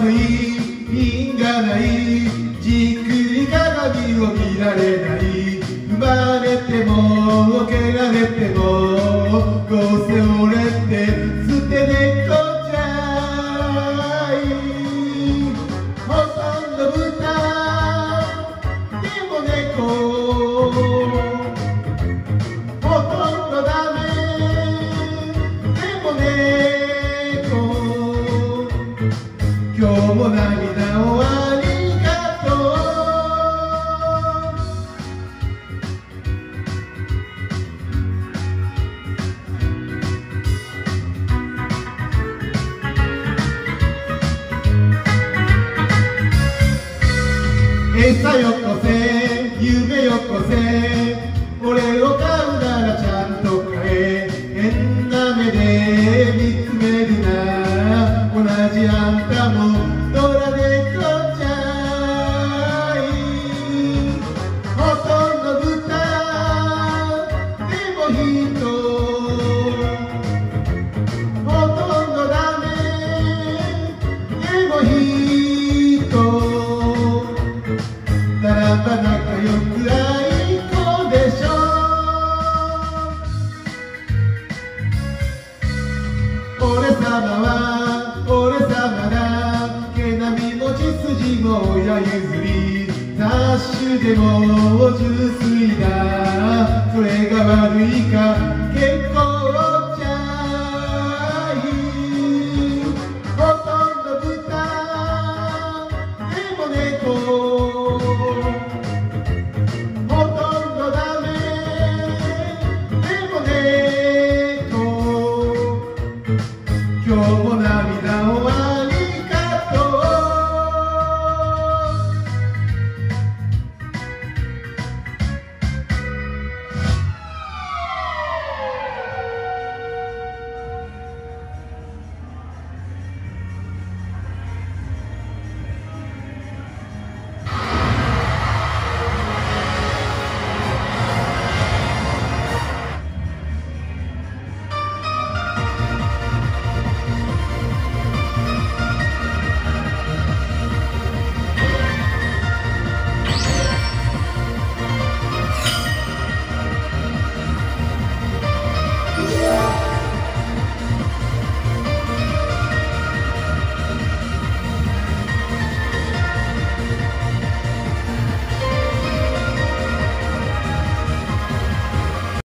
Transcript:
い品がないじっくり鏡を見られない生まれても汚られてもどうせ俺って捨て猫じゃいほとんど豚でも猫ほとんどダメでも猫今日も涙をありがとう餌よこせ夢よこせ俺を買うならちゃんと買え変な目で見つめるな同じあんたも野良猫じゃいほとんど豚でも人ほとんどダメでも人ならば仲良くあいこでしょ俺様は俺様だ毛並みも血筋も親譲り雑種でも純粋だそれが悪いか